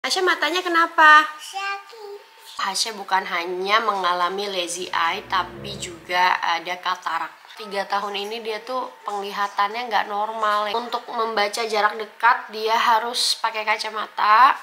Hasya matanya kenapa? Sakit. Hasya bukan hanya mengalami lazy eye, tapi juga ada katarak. 3 tahun ini dia tuh penglihatannya nggak normal. Untuk membaca jarak dekat dia harus pakai kacamata.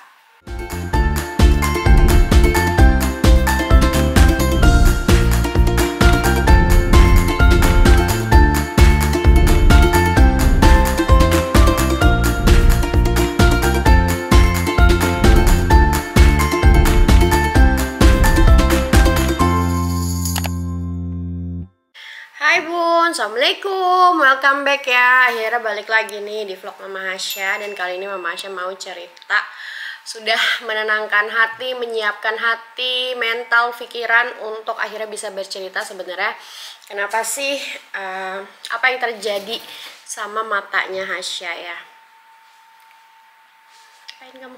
Hai Bun, Assalamualaikum, welcome back ya. Akhirnya balik lagi nih di vlog Mama Hasya. Dan kali ini Mama Hasya mau cerita. Sudah menenangkan hati, menyiapkan hati, mental, pikiran untuk akhirnya bisa bercerita sebenarnya kenapa sih, apa yang terjadi sama matanya Hasya ya. Apain kamu?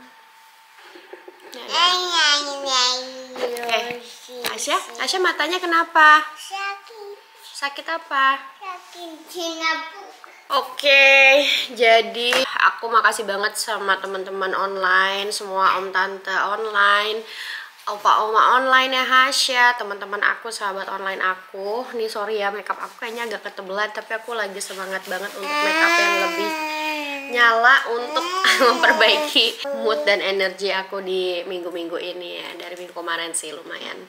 Hasya matanya kenapa? Sakit. Sakit apa? Sakit Singapura. Oke, jadi aku makasih banget sama teman-teman online, semua om tante online, opa oma online ya Hasya, teman-teman aku, sahabat online aku. Nih sorry ya, makeup aku kayaknya agak ketebelan, tapi aku lagi semangat banget untuk makeup yang lebih nyala untuk memperbaiki mood dan energi aku di minggu-minggu ini ya. Dari minggu kemarin sih lumayan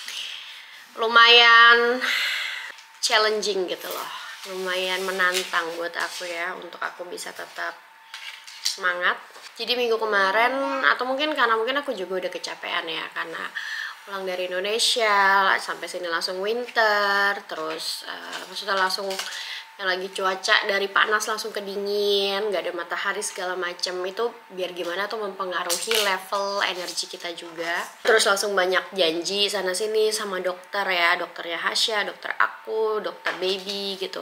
challenging gitu loh, lumayan menantang buat aku ya, untuk aku bisa tetap semangat. Jadi minggu kemarin, atau mungkin karena aku juga udah kecapean ya, karena pulang dari Indonesia sampai sini langsung winter, terus maksudnya langsung yang lagi cuaca dari panas langsung ke dingin, nggak ada matahari segala macem. Itu biar gimana tuh mempengaruhi level energi kita juga. Terus langsung banyak janji sana sini sama dokter ya, dokternya Hasya, dokter aku, dokter baby gitu,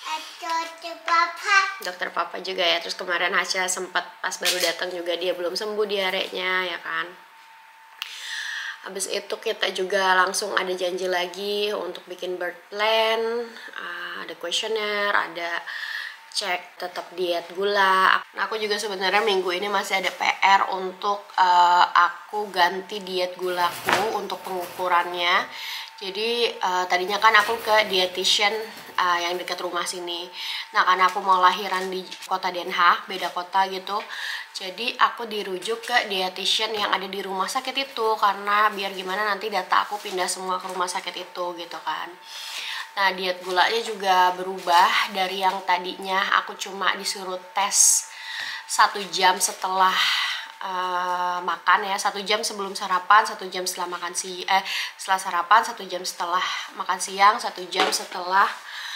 dokter papa juga ya. Terus kemarin Hasya sempat pas baru datang juga dia belum sembuh diarenya ya kan. Habis itu kita juga langsung ada janji lagi untuk bikin birth plan, ada kuesioner, ada cek tetap diet gula. Nah, aku juga sebenarnya minggu ini masih ada PR untuk aku ganti diet gulaku untuk pengukurannya. Jadi tadinya kan aku ke dietitian yang dekat rumah sini. Nah, karena aku mau lahiran di kota Den Haag, beda kota gitu. Jadi aku dirujuk ke dietitian yang ada di rumah sakit itu, karena biar gimana nanti data aku pindah semua ke rumah sakit itu gitu kan. Nah, diet gulanya juga berubah dari yang tadinya aku cuma disuruh tes 1 jam setelah makan ya, 1 jam sebelum sarapan, 1 jam setelah makan setelah sarapan, 1 jam setelah makan siang, 1 jam setelah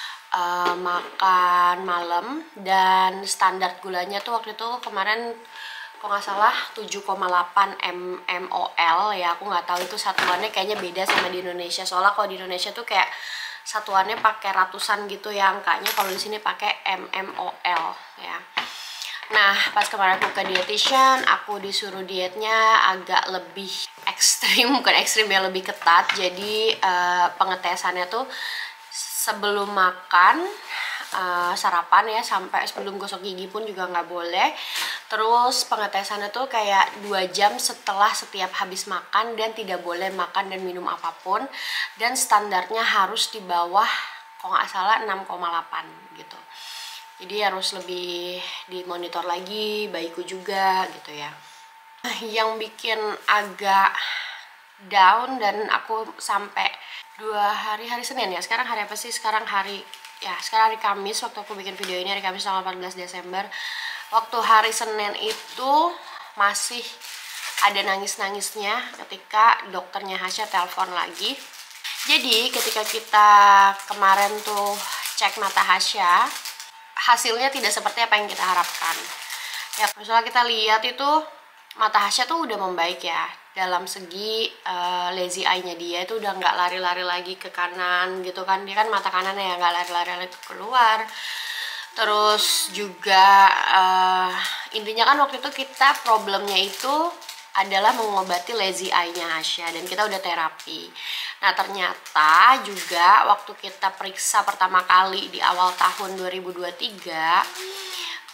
makan malam. Dan standar gulanya tuh waktu itu kemarin kalau nggak salah 7,8 mmol ya. Aku nggak tahu itu satuannya, kayaknya beda sama di Indonesia, soalnya kalau di Indonesia tuh kayak satuannya pakai ratusan gitu ya angkanya, kalau di sini pakai mmol ya. Nah, pas kemarin aku ke dietitian, aku disuruh dietnya agak lebih ekstrim, bukan ekstrim ya, lebih ketat. Jadi pengetesannya tuh sebelum makan, sarapan ya, sampai sebelum gosok gigi pun juga nggak boleh. Terus pengetesannya tuh kayak 2 jam setelah setiap habis makan, dan tidak boleh makan dan minum apapun. Dan standarnya harus di bawah, kalau nggak salah 6,8 gitu. Jadi harus lebih dimonitor lagi, bayiku juga gitu ya. Yang bikin agak down dan aku sampai 2 hari Senin ya. Sekarang hari apa sih? Sekarang hari Kamis, waktu aku bikin video ini hari Kamis tanggal 14 Desember. Waktu hari Senin itu masih ada nangis-nangisnya ketika dokternya Hasya telepon lagi. Jadi ketika kita kemarin tuh cek mata Hasya, hasilnya tidak seperti apa yang kita harapkan. Ya, misalnya kita lihat itu mata Hasya tuh udah membaik ya. Dalam segi lazy eye-nya dia itu udah nggak lari-lari lagi ke kanan gitu kan. Dia kan mata kanan ya, nggak lari-lari lagi keluar. Terus juga intinya kan waktu itu kita problemnya itu adalah mengobati lazy eye-nya Hasya, dan kita udah terapi. Nah, ternyata juga waktu kita periksa pertama kali di awal tahun 2023,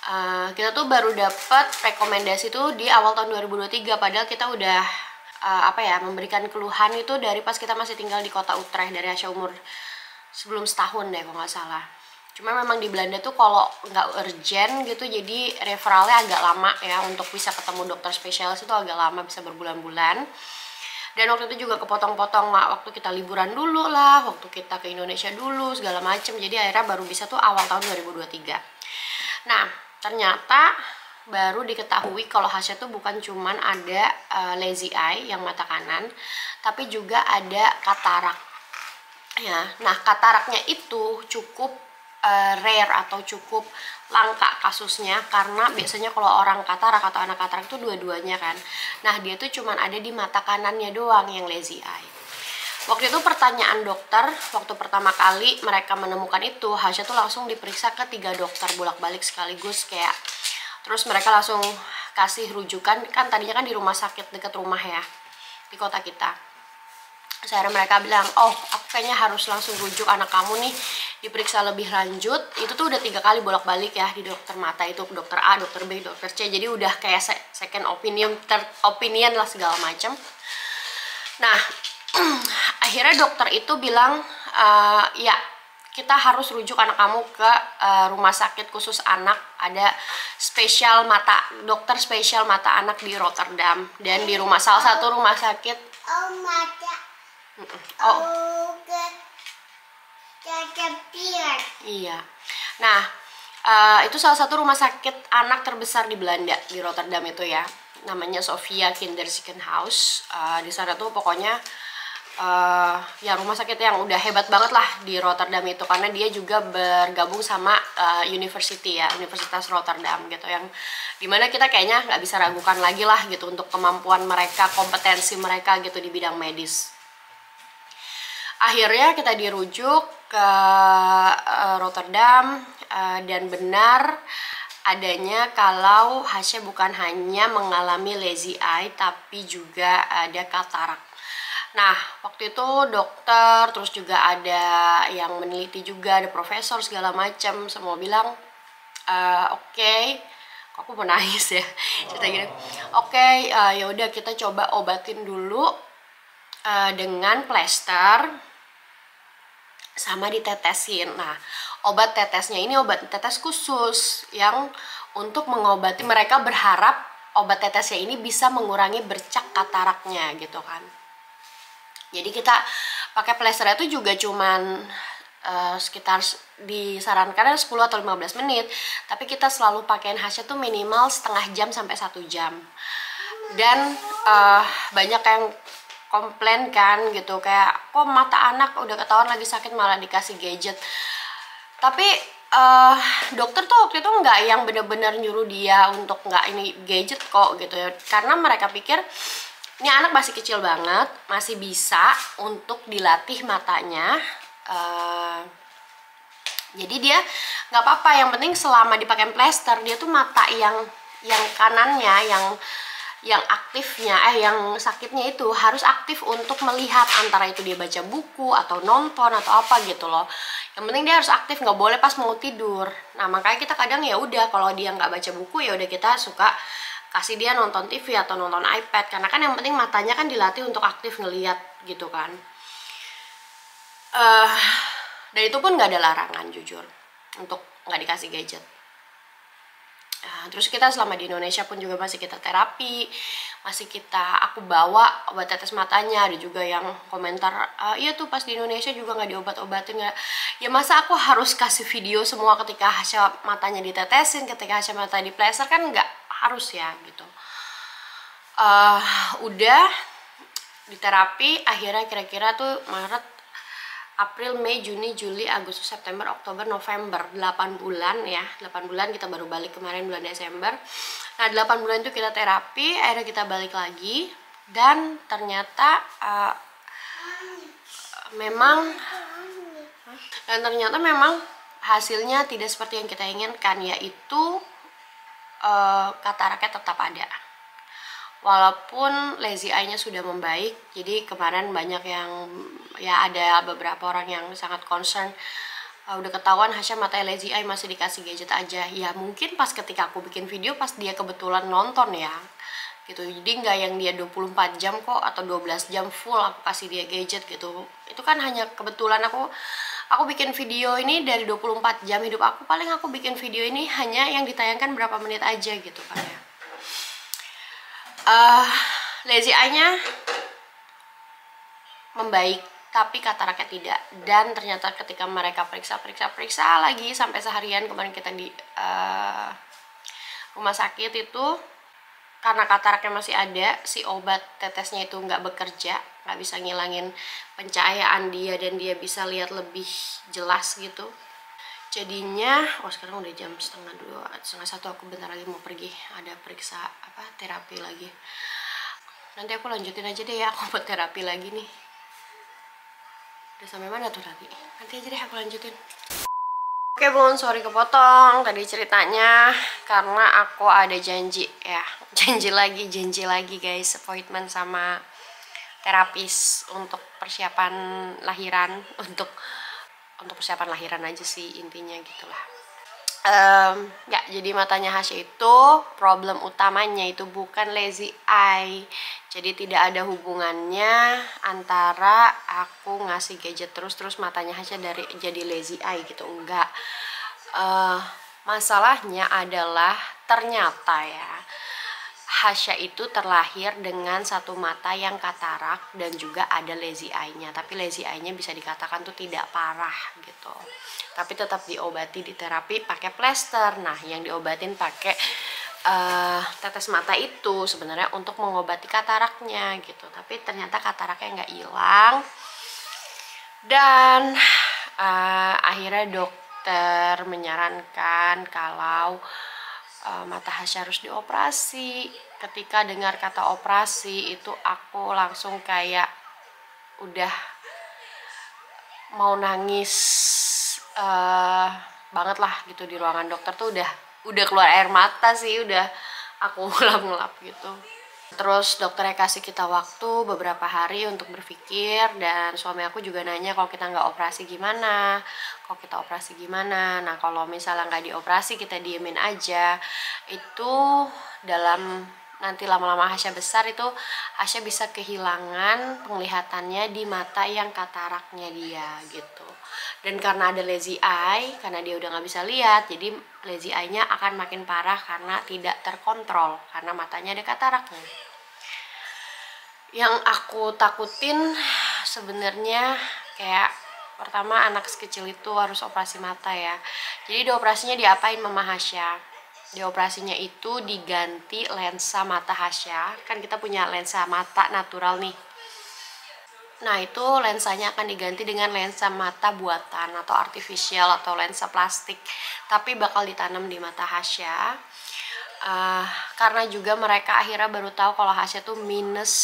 Kita tuh baru dapat rekomendasi tuh di awal tahun 2023, padahal kita udah memberikan keluhan itu dari pas kita masih tinggal di kota Utrecht, dari Hasya umur sebelum setahun deh kalau nggak salah. Cuma memang di Belanda tuh kalau nggak urgent gitu, jadi referralnya agak lama ya, untuk bisa ketemu dokter spesialis itu agak lama, bisa berbulan-bulan. Dan waktu itu juga kepotong-potong waktu kita liburan dulu lah, waktu kita ke Indonesia dulu segala macem, jadi akhirnya baru bisa tuh awal tahun 2023. Nah, ternyata baru diketahui kalau Hasya tuh bukan cuman ada lazy eye yang mata kanan, tapi juga ada katarak ya. Nah, kataraknya itu cukup rare atau cukup langka kasusnya, karena biasanya kalau orang katarak atau anak katarak itu dua-duanya kan. Nah, dia tuh cuman ada di mata kanannya doang yang lazy eye. Waktu itu pertanyaan dokter, waktu pertama kali mereka menemukan itu, Hasya tuh langsung diperiksa ke 3 dokter bolak-balik sekaligus kayak. Terus mereka langsung kasih rujukan, kan tadinya kan di rumah sakit dekat rumah ya, di kota kita. Akhirnya mereka bilang, oh aku kayaknya harus langsung rujuk anak kamu nih diperiksa lebih lanjut. Itu tuh udah 3 kali bolak-balik ya di dokter mata itu, dokter A, dokter B, dokter C. Jadi udah kayak second opinion, third opinion lah segala macam. Nah, akhirnya dokter itu bilang, ya kita harus rujuk anak kamu ke rumah sakit khusus anak. Ada spesial mata, dokter spesial mata anak di Rotterdam, dan di salah satu rumah sakit. Iya. Nah, itu salah satu rumah sakit anak terbesar di Belanda, di Rotterdam itu ya. Namanya Sophia Kinderziekenhuis. Di sana tuh pokoknya ya rumah sakit yang udah hebat banget lah di Rotterdam itu, karena dia juga bergabung sama university ya, Universitas Rotterdam gitu, yang dimana kita kayaknya nggak bisa ragukan lagi lah gitu untuk kemampuan mereka, kompetensi mereka gitu di bidang medis. Akhirnya kita dirujuk ke Rotterdam, dan benar adanya kalau Hasya bukan hanya mengalami lazy eye tapi juga ada katarak. Nah, waktu itu dokter, terus juga ada yang meneliti juga, ada profesor segala macam, semua bilang oke. Kok aku mau nangis ya cerita gini. Oke, ya udah kita coba obatin dulu dengan plester sama ditetesin. Nah, obat tetesnya ini obat tetes khusus yang untuk mengobati, mereka berharap obat tetesnya ini bisa mengurangi bercak kataraknya gitu kan. Jadi kita pakai plesternya itu juga cuman sekitar disarankan 10 atau 15 menit, tapi kita selalu pakein Hasya tuh minimal setengah jam sampai 1 jam. Dan banyak yang komplain kan gitu, kayak kok mata anak udah ketahuan lagi sakit malah dikasih gadget. Tapi dokter tuh waktu itu nggak yang bener-bener nyuruh dia untuk nggak ini gadget kok gitu ya, karena mereka pikir ini anak masih kecil banget, masih bisa untuk dilatih matanya. Jadi dia nggak apa-apa, yang penting selama dipakai plester dia tuh mata yang kanannya, yang aktifnya, yang sakitnya itu harus aktif untuk melihat, antara itu dia baca buku atau nonton atau apa gitu loh. Yang penting dia harus aktif, nggak boleh pas mau tidur. Nah, makanya kita kadang ya udah kalau dia nggak baca buku ya udah kita suka kasih dia nonton TV atau nonton iPad, karena kan yang penting matanya kan dilatih untuk aktif ngeliat gitu kan. Dan itu pun nggak ada larangan jujur untuk nggak dikasih gadget. Terus kita selama di Indonesia pun juga masih kita terapi, aku bawa obat tetes matanya. Ada juga yang komentar, iya tuh pas di Indonesia juga nggak diobat-obatin. Ya masa aku harus kasih video semua ketika Hasya matanya ditetesin, ketika Hasya mata di plester, kan nggak harus ya gitu. Udah di terapi akhirnya kira-kira tuh Maret, April, Mei, Juni, Juli, Agustus, September, Oktober, November, 8 bulan ya. 8 bulan, kita baru balik kemarin bulan Desember. Nah, 8 bulan itu kita terapi, akhirnya kita balik lagi. Dan ternyata memang hasilnya tidak seperti yang kita inginkan, yaitu kataraknya tetap ada. Walaupun lazy eye-nya sudah membaik. Jadi kemarin banyak yang, ya ada beberapa orang yang sangat concern, udah ketahuan Hasya matanya lazy eye, masih dikasih gadget aja. Ya mungkin pas ketika aku bikin video pas dia kebetulan nonton ya gitu, jadi nggak yang dia 24 jam kok atau 12 jam full aku kasih dia gadget gitu. Itu kan hanya kebetulan aku bikin video ini dari 24 jam hidup aku, paling aku bikin video ini hanya yang ditayangkan berapa menit aja gitu kan ya. Lazy eye-nya membaik, tapi kataraknya tidak. Dan ternyata ketika mereka periksa lagi sampai seharian kemarin kita di rumah sakit itu, karena kataraknya masih ada, si obat tetesnya itu nggak bekerja, nggak bisa ngilangin pencahayaan dia dan dia bisa lihat lebih jelas gitu. Jadinya, sekarang udah jam setengah 1, aku bentar lagi mau pergi, ada periksa terapi lagi. Nanti aku lanjutin aja deh ya, aku buat terapi lagi nih. Udah sampai mana tuh tadi? Nanti aja deh aku lanjutin. Oke bun, sorry kepotong tadi ceritanya karena aku ada janji ya. Janji lagi guys, appointment sama terapis untuk persiapan lahiran, untuk persiapan lahiran aja sih intinya gitulah. Ya, jadi matanya Hasya itu problem utamanya itu bukan lazy eye. Jadi tidak ada hubungannya antara aku ngasih gadget terus matanya Hasya jadi lazy eye gitu, enggak. Masalahnya adalah ternyata ya Hasya itu terlahir dengan satu mata yang katarak dan juga ada lazy eye-nya. Tapi lazy eye-nya bisa dikatakan tuh tidak parah gitu. Tapi tetap diobati di terapi pakai plester. Nah, yang diobatin pakai tetes mata itu sebenarnya untuk mengobati kataraknya gitu. Tapi ternyata kataraknya nggak hilang. Dan akhirnya dokter menyarankan kalau mata Hasya harus dioperasi. Ketika dengar kata operasi itu aku langsung kayak udah mau nangis banget lah gitu. Di ruangan dokter tuh udah keluar air mata sih, udah aku ngelap-ngelap gitu. Terus dokternya kasih kita waktu beberapa hari untuk berpikir, dan suami aku juga nanya kalau kita nggak operasi gimana, kalau kita operasi gimana. Nah kalau misalnya nggak dioperasi kita diemin aja, itu dalam nanti lama-lama Hasya besar itu Hasya bisa kehilangan penglihatannya di mata yang kataraknya dia gitu. Dan karena ada lazy eye, karena dia udah nggak bisa lihat, jadi lazy eye-nya akan makin parah karena tidak terkontrol, karena matanya ada kataraknya. Yang aku takutin sebenarnya kayak pertama anak sekecil itu harus operasi mata ya. Jadi di operasinya diapain Mama Hasya? Di operasinya itu diganti lensa mata Hasya. Kan kita punya lensa mata natural nih. Nah itu lensanya akan diganti dengan lensa mata buatan atau artificial atau lensa plastik, tapi bakal ditanam di mata Hasya. Karena juga mereka akhirnya baru tahu kalau Hasya tuh minus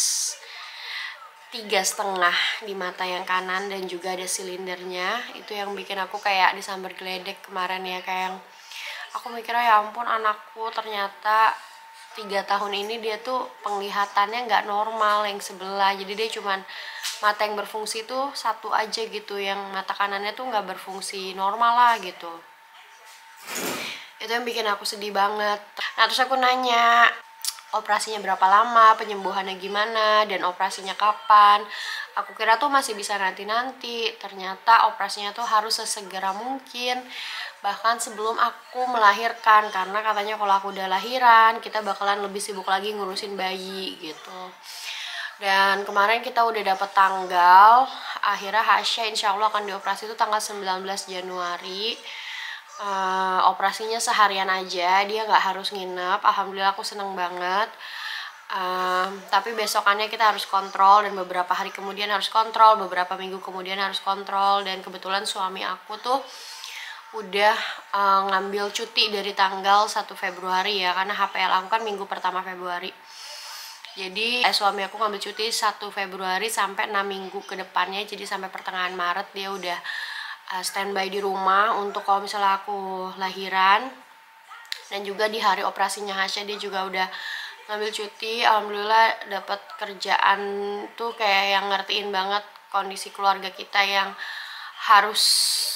3,5 di mata yang kanan dan juga ada silindernya. Itu yang bikin aku kayak disambar geledek kemarin ya, kayak aku mikirnya ya ampun anakku ternyata 3 tahun ini dia tuh penglihatannya nggak normal yang sebelah. Jadi dia cuman mata yang berfungsi tuh satu aja gitu, yang mata kanannya tuh nggak berfungsi normal lah gitu. Itu yang bikin aku sedih banget. Nah terus aku nanya operasinya berapa lama, penyembuhannya gimana, dan operasinya kapan. Aku kira tuh masih bisa nanti-nanti, ternyata operasinya tuh harus sesegera mungkin, bahkan sebelum aku melahirkan, karena katanya kalau aku udah lahiran kita bakalan lebih sibuk lagi ngurusin bayi gitu. Dan kemarin kita udah dapet tanggal, akhirnya Hasya insya Allah akan dioperasi itu tanggal 19 Januari. Operasinya seharian aja, dia nggak harus nginep. Alhamdulillah aku seneng banget. Tapi besokannya kita harus kontrol, dan beberapa hari kemudian harus kontrol, beberapa minggu kemudian harus kontrol. Dan kebetulan suami aku tuh udah ngambil cuti dari tanggal 1 Februari ya, karena HPL aku kan minggu pertama Februari. Jadi suami aku ngambil cuti 1 Februari sampai 6 minggu ke depannya, jadi sampai pertengahan Maret dia udah standby di rumah untuk kalau misalnya aku lahiran. Dan juga di hari operasinya Hasya dia juga udah ngambil cuti. Alhamdulillah dapat kerjaan tuh kayak yang ngertiin banget kondisi keluarga kita yang harus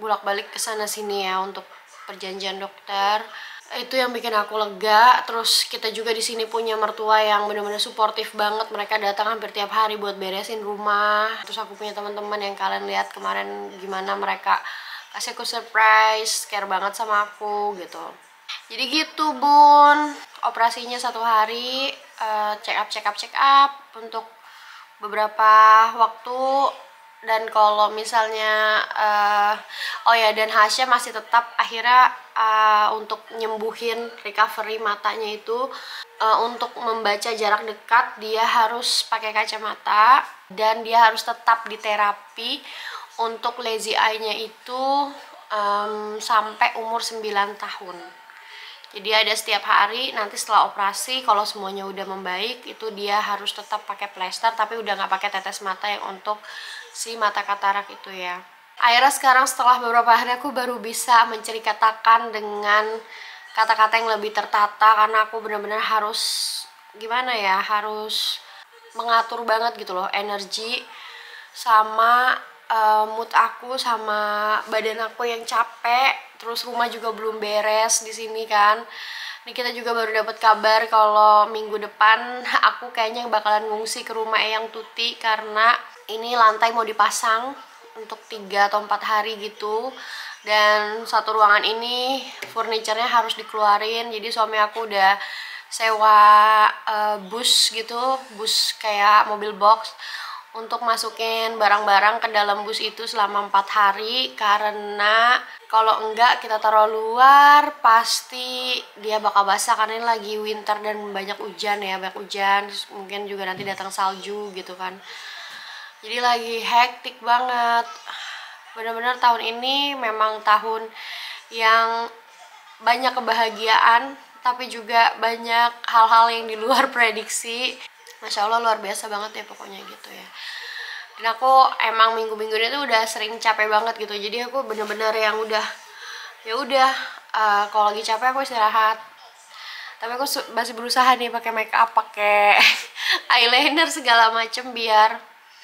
bolak-balik ke sana sini ya untuk perjanjian dokter. Itu yang bikin aku lega. Terus kita juga di sini punya mertua yang benar-benar suportif banget. Mereka datang hampir tiap hari buat beresin rumah. Terus aku punya teman-teman yang kalian lihat kemarin gimana mereka kasih aku surprise, care banget sama aku gitu. Jadi gitu Bun, operasinya 1 hari, check up untuk beberapa waktu. Dan kalau misalnya oh ya, dan Hasya masih tetap akhirnya untuk nyembuhin recovery matanya itu untuk membaca jarak dekat dia harus pakai kacamata dan dia harus tetap di terapi untuk lazy eye-nya itu sampai umur 9 tahun. Jadi ada setiap hari, nanti setelah operasi kalau semuanya udah membaik itu dia harus tetap pakai plester, tapi udah nggak pakai tetes mata yang untuk si mata katarak itu ya. Akhirnya sekarang setelah beberapa hari aku baru bisa menceritakan dengan kata-kata yang lebih tertata, karena aku benar-benar harus gimana ya, harus mengatur banget gitu loh energi sama mood aku sama badan aku yang capek. Terus rumah juga belum beres di sini kan. Ini kita juga baru dapat kabar kalau minggu depan aku kayaknya bakalan ngungsi ke rumah Eyang Tuti karena ini lantai mau dipasang untuk 3 atau 4 hari gitu. Dan satu ruangan ini furniturnya harus dikeluarin. Jadi suami aku udah sewa bus gitu, bus kayak mobil box untuk masukin barang-barang ke dalam bus itu selama 4 hari, karena kalau enggak kita taruh luar pasti dia bakal basah karena ini lagi winter dan banyak hujan ya, banyak hujan, mungkin juga nanti datang salju gitu kan. Jadi lagi hektik banget. Benar-benar tahun ini memang tahun yang banyak kebahagiaan tapi juga banyak hal-hal yang di luar prediksi. Masya Allah luar biasa banget ya pokoknya gitu ya. Dan aku emang minggu-minggu ini tuh udah sering capek banget gitu. Jadi aku bener-bener yang udah ya udah kalau lagi capek aku istirahat. Tapi aku masih berusaha nih pakai make up, pakai eyeliner segala macem biar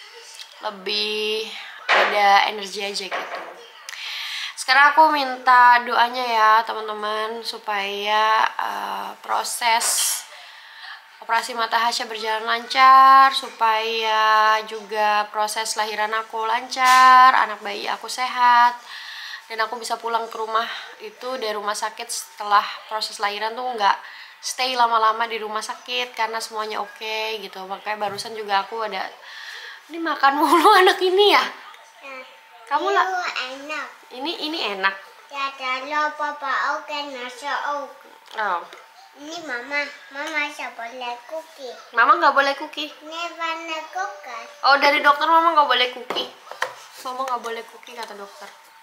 lebih ada energi aja gitu. Sekarang aku minta doanya ya teman-teman supaya proses operasi mata Hasya berjalan lancar, supaya juga proses lahiran aku lancar, anak bayi aku sehat, dan aku bisa pulang ke rumah itu dari rumah sakit setelah proses lahiran tuh nggak stay lama-lama di rumah sakit karena semuanya oke gitu. Makanya barusan juga aku ada ini makan mulu anak ini ya. Kamu lah enak. ini enak. Ya kalau papa oke nasi oke. Oh. Ini mama saya boleh cookie. Mama nggak boleh cookie. Never cookie. Oh, dari dokter mama nggak boleh cookie. Mama nggak boleh cookie kata dokter.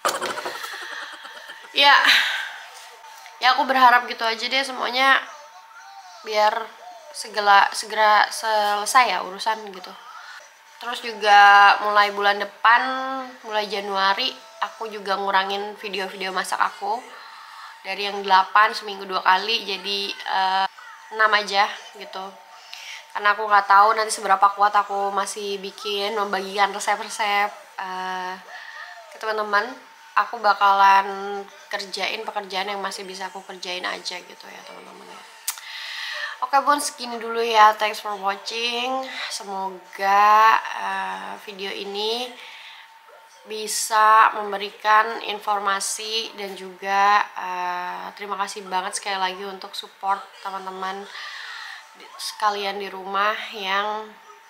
Ya, ya aku berharap gitu aja deh semuanya biar segera selesai ya urusan gitu. Terus juga mulai bulan depan, mulai Januari, aku juga ngurangin video-video masak aku. Dari yang 8 seminggu 2 kali jadi 6 aja gitu. Karena aku nggak tahu nanti seberapa kuat aku masih membagikan resep-resep ke teman-teman. Aku bakalan kerjain pekerjaan yang masih bisa aku kerjain aja gitu ya teman-teman ya. Oke Bun, segini dulu ya. Thanks for watching. Semoga video ini bisa memberikan informasi dan juga terima kasih banget sekali lagi untuk support teman-teman sekalian di rumah yang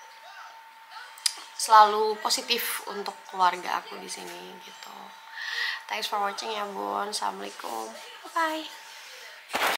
selalu positif untuk keluarga aku di sini gitu. Thanks for watching ya Bun. Assalamualaikum. Bye.